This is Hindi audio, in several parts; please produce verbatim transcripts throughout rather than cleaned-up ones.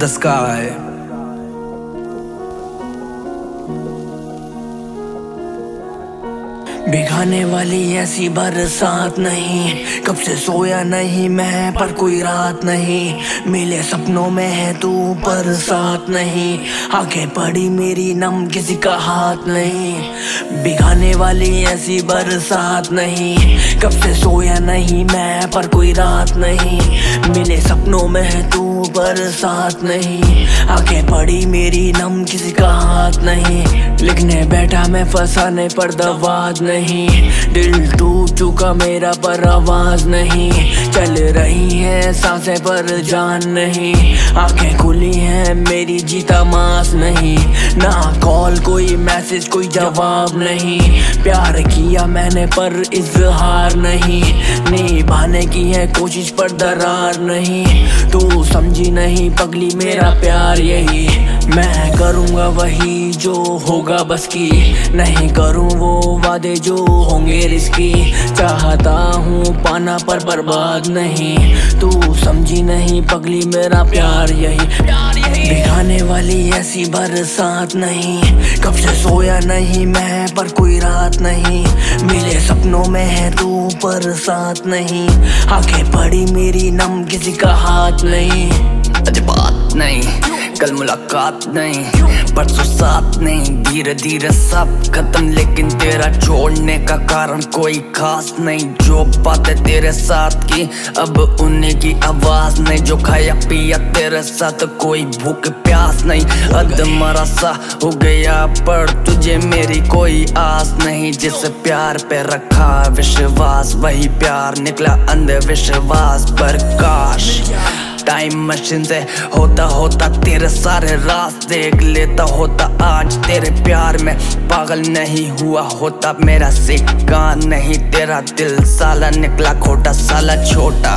the sky. भिगाने वाली ऐसी बरसात नहीं, कब से सोया नहीं मैं पर कोई रात नहीं। मिले सपनों में है तू पर साथ नहीं, आंखें पड़ी मेरी नम किसी का हाथ नहीं। भिगाने वाली ऐसी बरसात नहीं, कब से सोया नहीं मैं पर कोई रात नहीं। मिले सपनों में है तू पर साथ नहीं, आंखें पड़ी मेरी नम किसी का हाथ नहीं। लिखने बैठा मैं फंसाने पर दवाद नहीं, दिल टूट चुका मेरा पर आवाज नहीं। चल रही है सांसें पर जान नहीं, आंखें खुली हैं मेरी जीता मास नहीं। ना कॉल कोई मैसेज कोई जवाब नहीं, प्यार किया मैंने पर इजहार नहीं। निभाने की है कोशिश पर दरार नहीं, तू समझी नहीं पगली मेरा प्यार यही। मैं करूँगा वही जो होगा बस की, नहीं करूँ वो वादे जो होंगे रिस्की। चाहता हूँ पाना पर बर्बाद नहीं, तू समझी नहीं पगली मेरा प्यार यही। भिगाने वाली ऐसी बरसात नहीं, कब से सोया नहीं मैं पर कोई रात नहीं। मिले सपनों में है तू पर साथ नहीं, आंखें पड़ी मेरी नम किसी का हाथ नहीं। आज बात नहीं कल मुलाकात नहीं, परसों साथ नहीं, धीरे धीरे सब खत्म लेकिन तेरा छोड़ने का कारण कोई खास नहीं। जो बातें तेरे साथ की अब उन्हीं की आवाज नहीं, जो खाया पिया तेरे साथ कोई भूख प्यास नहीं। अधमरा सा हो गया पर तुझे मेरी कोई आस नहीं, जिस प्यार पे रखा विश्वास वही प्यार निकला अंधविश्वास पर। काश टाइम मशीन से होता होता तेरे सारे राज देख लेता होता, आज तेरे प्यार में पागल नहीं हुआ होता। मेरा सिक्का नहीं तेरा दिल साला निकला खोटा साला छोटा,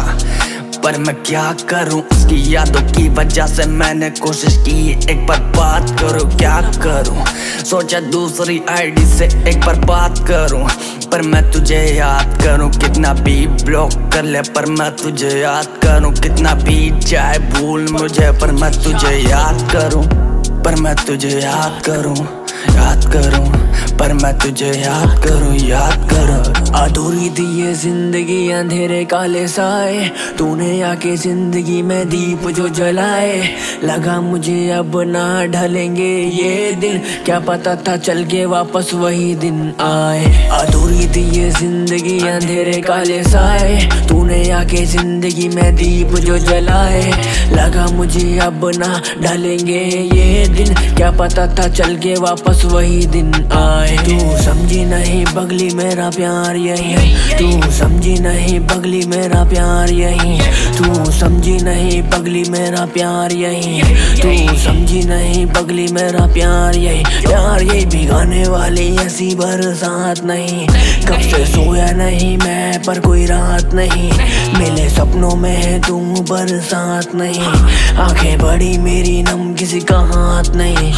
पर मैं क्या करूं उसकी यादों की वजह से मैंने कोशिश की एक बार बात करूं। क्या करूं सोचा दूसरी आईडी से एक बार बात करूं, पर मैं तुझे याद करूं। कितना भी ब्लॉक कर ले पर मैं तुझे याद करूं, कितना भी चाहे भूल मुझे पर मैं तुझे याद करूं। पर मैं तुझे याद करूं याद करूं पर मैं तुझे याद करूं याद करूं। अधूरी थी ये जिंदगी अंधेरे काले साए, तूने आके जिंदगी में दीप जो जलाए। लगा मुझे अब ना ढलेंगे ये दिन, क्या पता था चल के वापस वही दिन आए। अधूरी थी ये जिंदगी अंधेरे काले साए, तूने आके जिंदगी में दीप जो जलाए। लगा मुझे अब ना ढलेंगे ये दिन, क्या पता था चल के वापस वही दिन आए। तू समझी नहीं पगली मेरा प्यार यही, तू समझी नहीं पगली मेरा प्यार यही। तू समझी नहीं पगली मेरा प्यार यही, तू समझी नहीं पगली मेरा प्यार यही। प्यार यही भिगाने वाली ऐसी बरसात नहीं, कब से सोया नहीं मैं पर कोई रात नहीं। मिले सपनों में है तू बरसात नहीं, आंखें बड़ी मेरी नम किसी का हाथ नहीं।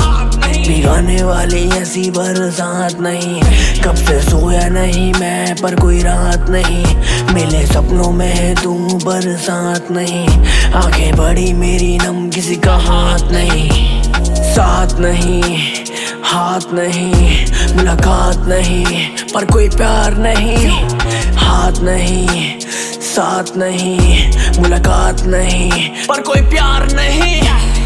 भिगाने वाली ऐसी बरसात नहीं, कब से सोया नहीं मैं पर कोई रात नहीं। मिले सपनों में है तू बरसात नहीं, आंखें बड़ी मेरी नम किसी का हाथ नहीं। साथ नहीं हाथ नहीं, मुलाकात नहीं पर कोई प्यार नहीं। हाथ नहीं साथ नहीं, मुलाकात नहीं पर कोई प्यार नहीं।